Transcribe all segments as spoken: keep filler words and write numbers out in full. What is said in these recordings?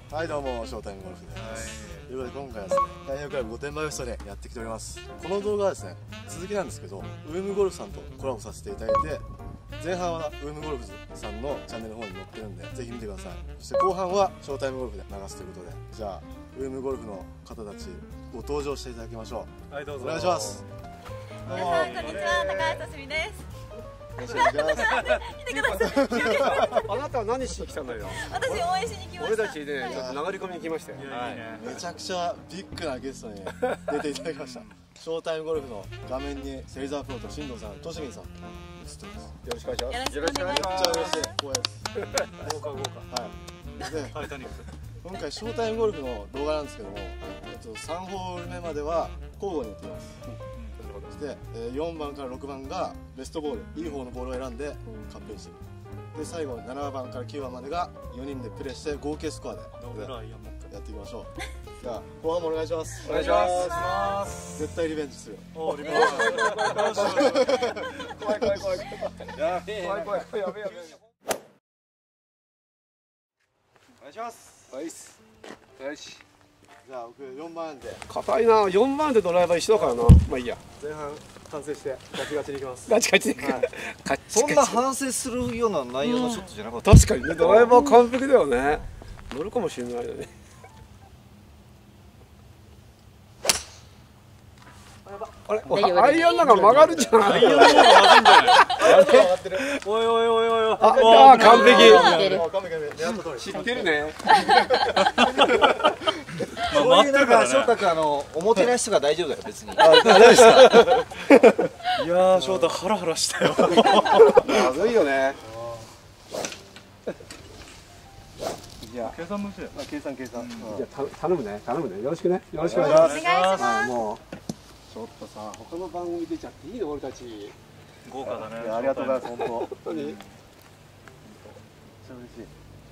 はいどうも、ショータイムゴルフです。ということで今回はですね、太平洋クラブ御殿場ウエストでやってきております。この動画はですね、続きなんですけど、ウームゴルフさんとコラボさせていただいて、前半はウームゴルフさんのチャンネルの方に載ってるんで、ぜひ見てください。そして後半はショータイムゴルフで流すということで、じゃあウームゴルフの方たちご登場していただきましょう。はい、どうぞお願いします。 皆さんこんにちは、高橋さすみです。見てください。 あなたは何しに来たんだよ。 私応援しに来ました。 俺たちね、ちょっと流れ込みに来ましたよ。 めちゃくちゃビッグなゲストに出ていただきました。ショータイムゴルフの画面に芹沢プロと進藤さん、としみんさん映ってます。 よろしくお願いします。 よろしくお願いします。 めっちゃ嬉しい。光栄です。豪華豪華。はい。で、タイタニック。今回ショータイムゴルフの動画なんですけども、えっとさんホール目までは交互にやっています。でよんばんからろくばんがベストボール、いい方のボールを選んでカップインしてる。で最後ななばんからきゅうばんまでがよにんでプレーして合計スコアでやっていきましょう。じゃあ後半もお願いします。 お願いします。 絶対リベンジする。 おリベンジ。怖い怖い怖い怖い。怖い怖い怖いやべえ。怖い怖い怖いやべえやべえ。お願いします。はいっす。よし。 じゃあ僕よんばんで。 硬いな。よんばんでドライバー一緒だからな。まあいいや。 前半反省してガチガチにいきます。 ガチガチ。 そんな反省するような内容のショットじゃなかった。 確かにね、ドライバー完璧だよね。乗るかもしれないよね。あれ、アイアンなんか曲がるじゃん。アイアンの方がまずいんじゃない。おいおいおいおい。ああ、完璧。知ってるね。 そういうなんか翔太君、あのおもてなしとか大丈夫だよ別に。 あ、大丈夫ですか。 いやー、翔太ハラハラしたよ。 まずいよね。じゃあ計算無視だよ。計算計算。 じゃあ頼むね、頼むね。よろしくね。よろしくお願いします。 お願いします。 もうちょっとさ、他の番組出ちゃっていいの俺たち。 豪華だね。 いや、ありがとうございます。本当。 本当に。 めっちゃ嬉しい。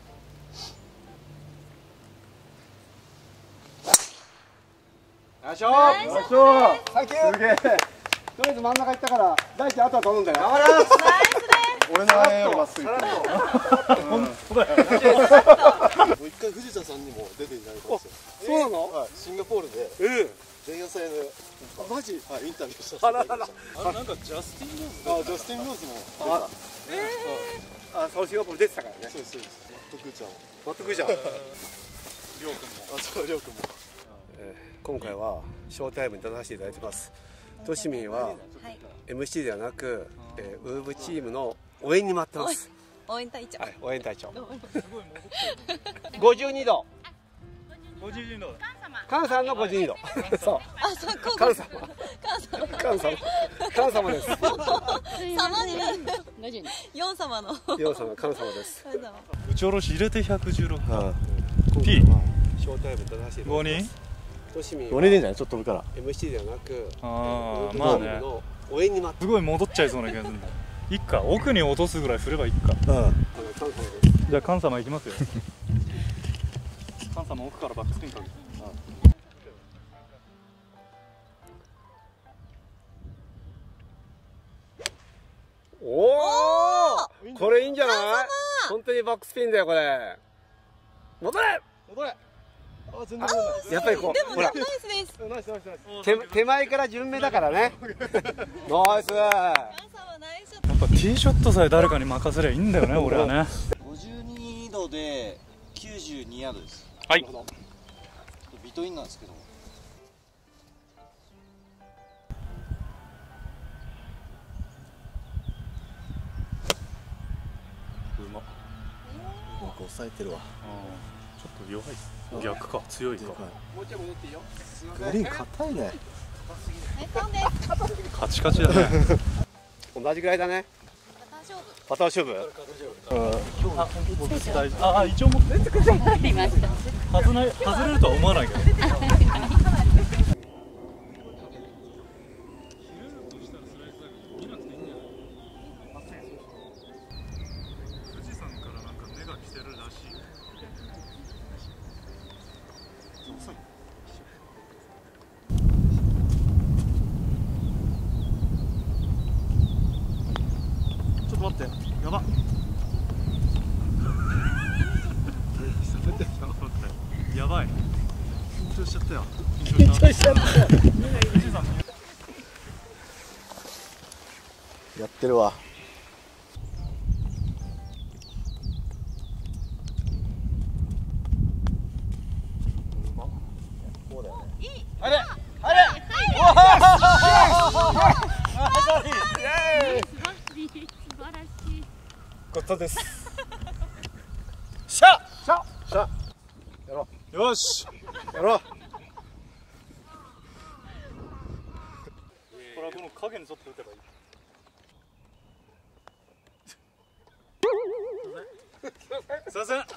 よいしょー。よいしょー。サンキュー。すげえ。とりあえず真ん中行ったから、大地あとは頼んだよ。頑張ります。 俺のアイアンをまっすぐ。本当だよ。もう一回藤田さんにも出ていただいたんですよ。 そうなの？ はい、シンガポールで。 うん。 前夜祭で。 マジ？ はい、インタビューした。あららら。 あれなんかジャスティン・ローズ。 あ、ジャスティン・ローズも。 あ、えー。あ、そうシンガポール出てたからね。 そうですそうです。マットクーちゃん。 マットクーちゃん。 りょうくんも。 あ、そう、りょうくんも。 今回はショータイムに出させていただいてます。としみんは エムシー ではなく、えー、ウーブチームの応援に回ってます。 応援隊長。 はい、応援隊長。ごじゅうにど。 ごじゅうにど。 カンさんのごじゅうにど。そう。 あ、そこ。 カン様。カン様。カン様です。 様になる。四様の。 四様、カン様です。 打ち下ろし入れてひゃくじゅうろく。 P。ショータイムに出させていただいてます。としみん。 ごにんでいいんじゃない？ちょっと飛ぶから。 エムシー ではなく、 ああ、まあね。 応援に回って。 すごい戻っちゃいそうな気がするんだ。いっか、奥に落とすぐらい振ればいいか。 うん。 じゃあ、カン様いきますよ。カン様奥からバックスピンかける。 おお、これいいんじゃない？本当にバックスピンだよこれ。戻れ。 戻れ。あ、全然。 やっぱりこう、ほら。 ナイスです。 ナイスナイスナイス。 手手前から順目だからね。ナイス。 カン様ナイスショット。 やっぱティーショットさえ誰かに任せりゃいいんだよね、俺はね。 ごじゅうにどできゅうじゅうにヤードです。 はい。 ビトインなんですけど。 うま。 うまく抑えてるわ。 ちょっと弱い。逆か、強いか。 もうちょい戻っていいよ。 グリーン硬いね。 カチカチだね。 同じぐらいだね。パター勝負。 ああ、一応持って外ない外れるとは思わないけど。 ちょっと待って、やばっ。 ばい。 緊張しちゃったよ。 緊張しちゃったよ。やってるわ。 あれあれことです。 しゃしゃしゃやろよしうやろう。 これはこの影に沿って打てばいい。すいません。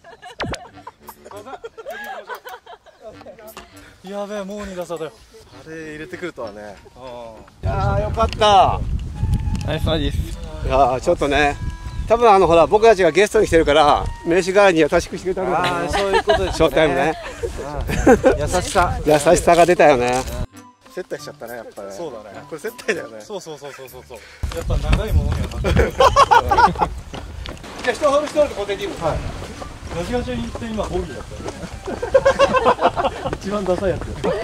やべえ、もうに打差だよ。 あれ入れてくるとはね。 いやーよかった。 ナイスパーです。 いやーちょっとね、多分あのほら僕たちがゲストに来てるから名刺代わりに優しくしてくれたのかな。 ああそういうことですね。 ショータイムね。 優しさ優しさが出たよね。 接待しちゃったね、やっぱね。 そうだね。 これ接待だよね。 そうそうそうそうそうそう。やっぱ長いものにはなってる。 じゃあ一ホール一ホールで固定でいいの。はい。 ガチガチに行って今ボギーだったよね。一番ダサいやつ。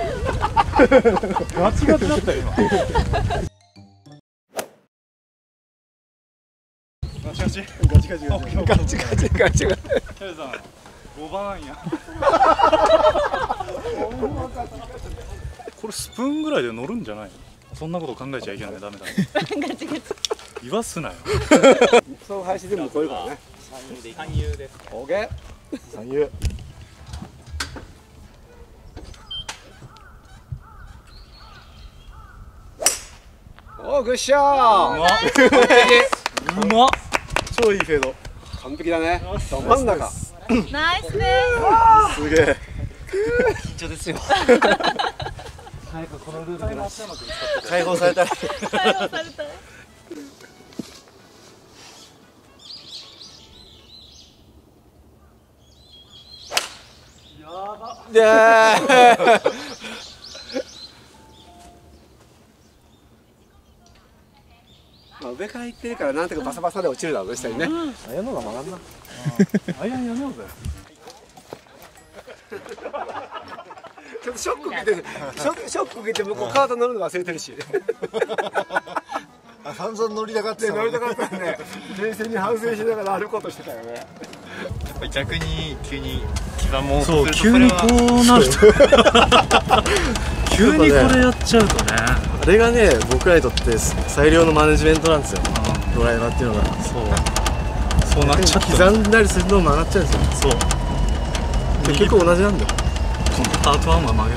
ガチガチだったよ今。ガチガチ。 ガチガチガチ。 ガチガチガチガチ。 ケイさん、五番や。これスプーンぐらいで乗るんじゃないの？そんなこと考えちゃいけない、ダメだ。 ガチガチ。 言わすなよ。 そう配信でも超えるからね。 三遊です。 オーケー。 三遊。 おーグッシャうー。 まっ。 完璧。 うまっ。 超いいフェード。 完璧だね。ど真ん中。 ナイスです。 すげえ。 緊張ですよ。早くこのルールで解放されたい。 解放されたい。 でー。まあ上から行ってるからなんとかバサバサで落ちるだろうね下にね。 あやのが曲がんな。 アイアンやめようぜ。 ちょっとショック受けてる。ショックショック受けて向こうカード乗るの忘れてるし。 あ、散々乗りたがってで乗りたかったんで冷静に反省しながら歩こうとしてたよね。 逆に急に刻もうそう、 とす急にるとこうなると。急にこれやっちゃうとね。 あれがね、僕らにとって最良のマネジメントなんですよ。ドライバーっていうのが。 そう。そうなっちゃった。 刻んだりするのも曲がっちゃうんですよ。 そう。 結局同じなんだよ。 ハートワンは曲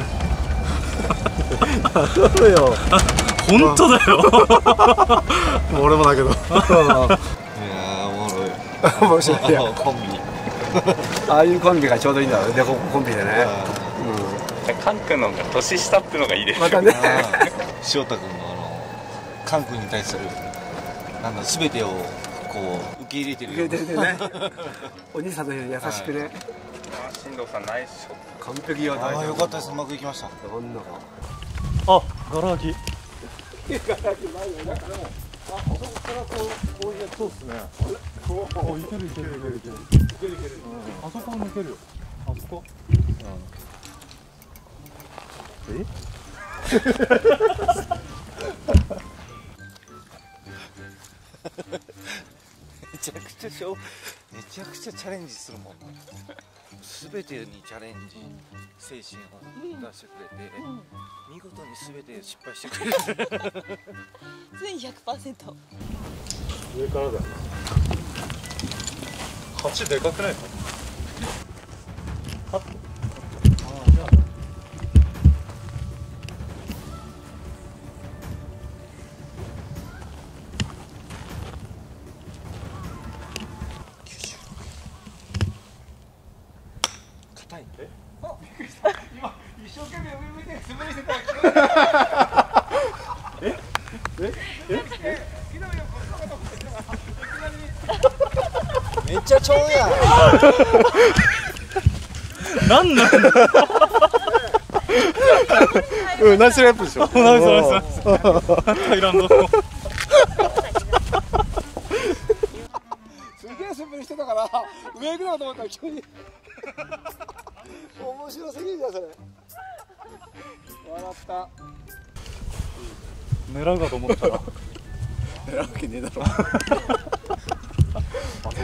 げる。 そうよ。 本当だよ。 もう俺もだけど。 いやーおもろい。 面白いよ。 コンビ。 ああいうコンビがちょうどいいんだろうね。デココンビでね。 カン君の方が年下ってのがいいですまたね。 翔太君のあのカン君に対するなんだ全てをこう受け入れてるような。 受け入れてるね。お兄さんのように優しくね。 進藤さんナイスショット。 完璧よ。 ああよかったです。うまくいきました。 どんなの。 あ、ガラ空き。そうっすね。お、いけるいけるいけるいける。いけるいける。あそこは抜けるよ。あそこ。え？ めちゃくちゃしょめちゃくちゃチャレンジするもん。全てにチャレンジ精神を出してくれて、見事に全て失敗してくれる。 全 ひゃくパーセント。 上からだよな。鉢でかくないか。カット。ああ、じゃあ。 硬い。 え？ 今一生懸命上向いて素振りしてた。 え？え？え？ めっちゃ超やん。 なんなんだ。 うん、ナイスレップでしょ。 ナイスナイスナイス。タイランド。 すげえ素振りしてたから上行くのかと思ったら急に。面面白すぎるじゃんそれ。笑った。 狙うかと思ったら狙うわけねえだろ。 あ、そう。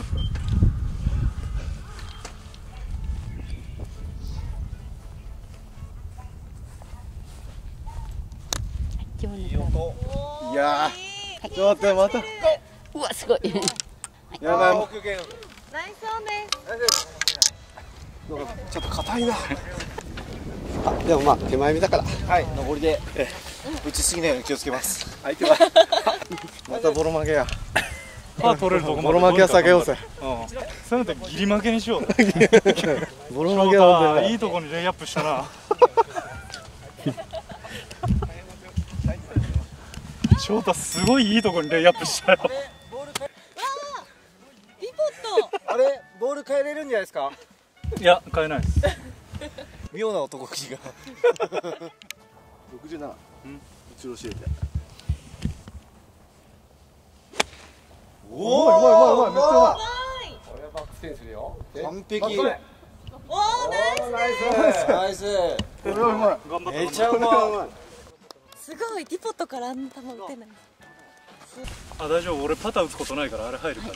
いい音。 いやー、ちょっと待ってまた。 うわすごい。 やばい。 ナイスオンです。 ちょっと硬いな。あ、でもまあ手前見だから。 はい、上りで打ちすぎないように気をつけます。 相手はまたボロ負けや。 パー取れるとこまでボロ負けは避けようぜ。 せめてギリ負けにしよう。 ボロ負けはいいとこにレイアップしたな。翔太すごいいいとこにレイアップしたよ。 ピポット。 あれ、ボール変えれるんじゃないですか。 いや、変えないです。 妙な男気が。 六十七。うん。後ろ教えて。 おお、うまいうまいうまい、めっちゃうまい。 これはバックステンするよ。 完璧。 おお、ナイス。 ナイス。 これはうまい。 めちゃうまい。 すごい、ディポットからあんな球打てない。 あ、大丈夫、俺パター打つことないからあれ入るから。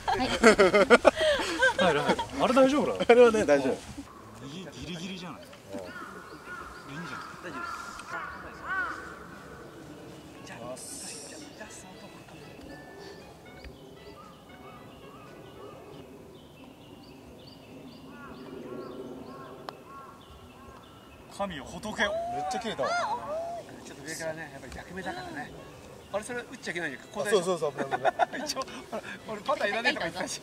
入る入る。あれ大丈夫だ。 あれはね大丈夫。 ギリギリじゃない。いいんじゃん。大丈夫。神よ仏よ。 めっちゃ切れたわ。 ちょっと上からね、やっぱり逆目だからね。あれそれ打っちゃいけないよ。 そうそうそう。 一応俺パターいらないとか言ってたし。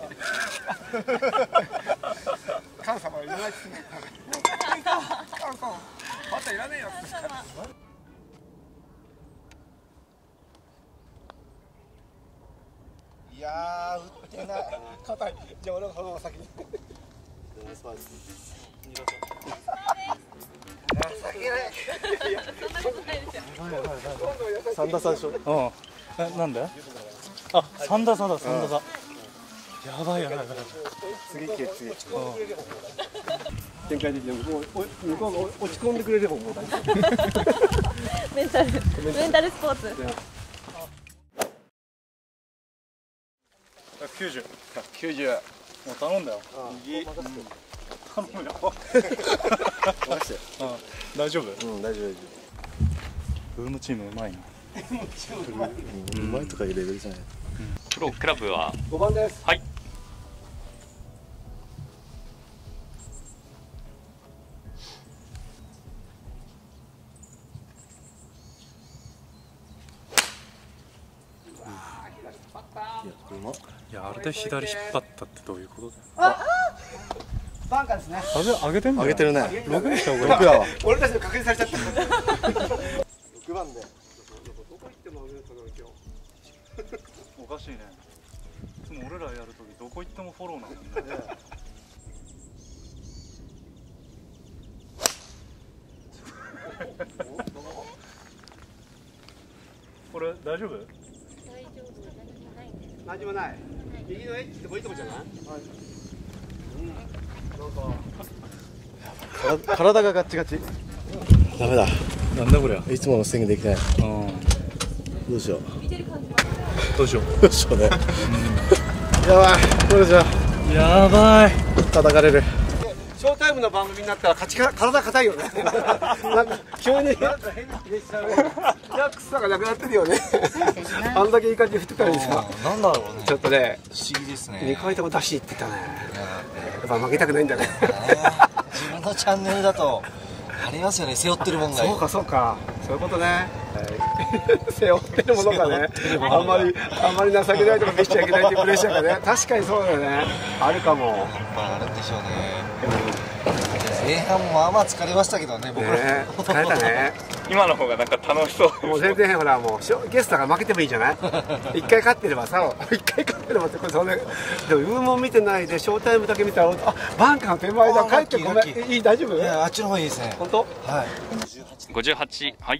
カン様はいらないっすね。カン様パターいらねえよって。 いやー打ってない。 硬い。じゃあ俺がそのまま先に。 三打三勝。 うん。え、なんで？あ、三打差だ、三打差。やばいやばいやばい。 次行け次。 展開できてもう向こうが落ち込んでくれればもう大丈夫。 メンタル、メンタルスポーツ。 百九十。 百九十。 もう頼んだよ。 右。 頼むよ。 任せて。 大丈夫？ うん大丈夫大丈ブームチームうまいな。 夫。うまいとかいうレベルじゃない。 プロクラブは五番です。 はい。 いや、あれで左引っ張ったってどういうことだよ。 バンカーですね。 上げてんだよ。 上げてるね。 六にした方がいい。 六だわ。 俺たちの確認されちゃった。 六番で。 どこ行っても上その今日。 おかしいね。いつも俺らやるときどこ行ってもフォローなのにね。これ大丈夫？ 何もない。右のエッジってもいいとこじゃない？はい。 なんか体がガッチガチ。ダメだ。 なんだこれ。 いつものスイングできない。 うん。 どうしよう。 どうしよう。 どうしようね。やばい。これじゃ。 やばい。 叩かれる。 ショータイムの番組になったら勝ちか体硬いよね。なんか急にリラックスさがなくなってるよね。あんだけいい感じで振ってたのにさ。 なんだろうね。 ちょっとね、 不思議ですね。 にかいとも出しに行ってたね。やっぱ負けたくないんだね。 自分のチャンネルだとありますよね、背負ってるもんが。 そうかそうか、そういうことね。背負ってるものがね、あんまりあんまり情けないとか見せちゃいけないっていうプレッシャーがね、確かにそうだよね。あるかも。 やっぱあるんでしょうね。前半もまあまあ疲れましたけどね、僕ら。 ね、疲れたね。 今の方がなんか楽しそう。 もう全然ほらもうゲストが負けてもいいじゃない。一回勝ってればさ、一回勝ってればってこれそんな。でもウーモン見てないでショータイムだけ見たら、あ、バンカーの手前だ。帰ってごめん。いい大丈夫？ いや、あっちの方がいいですね。 本当？ はい。 五十八。はい。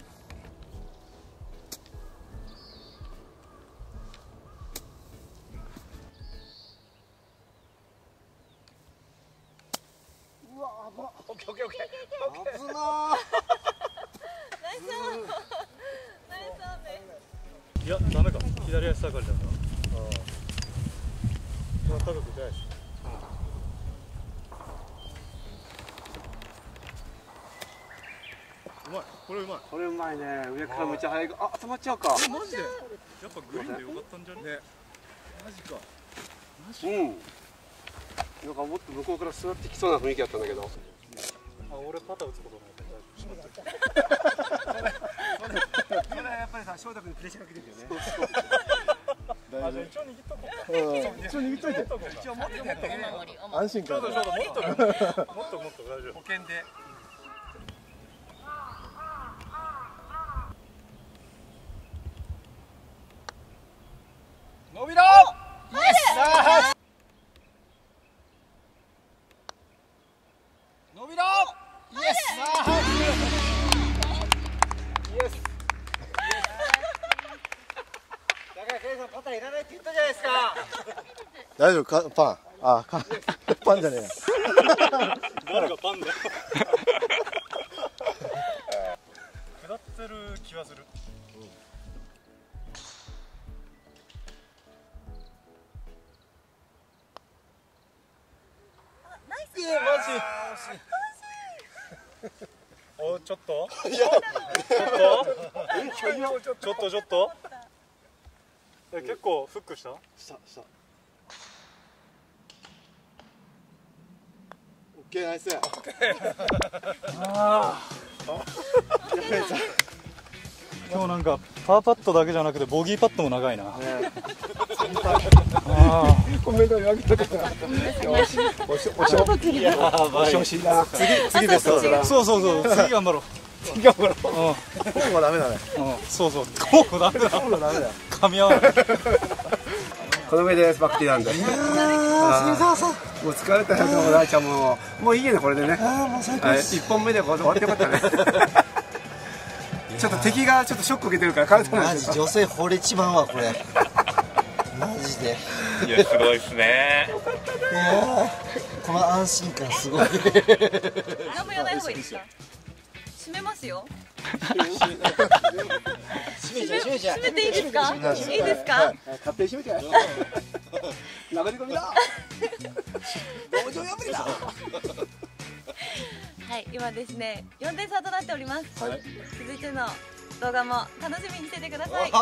うわオッケーオッケーオッケー。 危なー。 ナイスオン。ナイスオンです。 いやダメか、左足下がりだから。ああ、高く出ないし。うまい、これうまい。 これうまいね。上からめっちゃ速い。あ、止まっちゃうか。 マジで。やっぱグリーンでよかったんじゃね。ね。マジか。 うん。なんかもっと向こうから座ってきそうな雰囲気だったんだけど。 あ、俺パター打つことない。 それはやっぱりさ、翔太君にプレッシャーかけてるよね。 あ、じゃあ一応握っとこうか。 うん、一応握っといて。 一応持っててやったけど。 安心感。 ちょうどちょうどもっともっともっと大丈夫。 保険で。伸びろ。イエス。伸びろ。イエス。イエス。だからケイさんパターいらないって言ったじゃないですか。 大丈夫か、パン。あ、かパンじゃねえや。 誰がパンだよ。下ってる気はする。 ナイス。 マジ。お、ちょっと。ちょっと。ちょっとちょっと。え、結構フックした。 したした。オッケー、ナイス。 ああ。今日なんかパーパットだけじゃなくてボギーパットも長いな。ああ。 コメントに分けてた。よし、おし、おし、おし、おしだ。 次、次です。そうそうそう、次頑張ろう。 次頑張ろう。 うん。 コーンはダメだね。 うん、そうそう。コーンダメだ。 コーンはダメだよ。 噛み合わない。 この上です、バクティなんで。もう疲れたよ、もう大ちゃんも。もういいね、これでね。一本目で終わってよかったね。ちょっと敵がちょっとショック受けてるから体マジ女性惚れちまうわこれマジでいやすごいですね。 いやこの安心感すごい。 何も言わない方がいいですか。閉めますよ。 閉めちゃう閉めちゃう閉めていいですか。いいですか。 勝手に閉めちゃえ。流れ込みだ。道場破りだ。 はい、今ですね、よんてん差となっております。続いての動画も楽しみにしててください。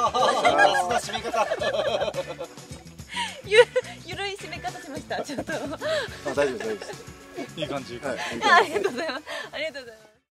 ゆゆるい締め方しました。ちょっと。 あ、大丈夫、大丈夫です。 いい感じ。 ありがとうございます。